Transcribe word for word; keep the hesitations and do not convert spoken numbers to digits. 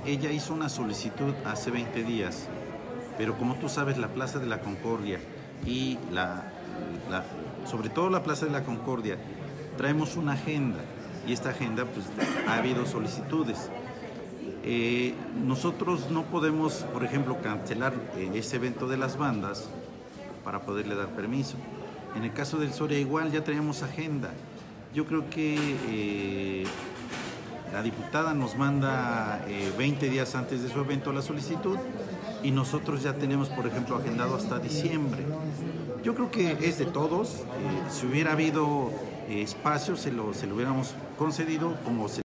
ella hizo una solicitud hace veinte días, pero como tú sabes, la Plaza de la Concordia y la, la, sobre todo la Plaza de la Concordia, traemos una agenda y esta agenda pues ha habido solicitudes. Eh, nosotros no podemos, por ejemplo, cancelar eh, ese evento de las bandas para poderle dar permiso. En el caso del Soria igual ya teníamos agenda. Yo creo que eh, la diputada nos manda eh, veinte días antes de su evento la solicitud y nosotros ya tenemos, por ejemplo, agendado hasta diciembre. Yo creo que es de todos. Eh, si hubiera habido eh, espacio, se lo, se lo hubiéramos concedido como se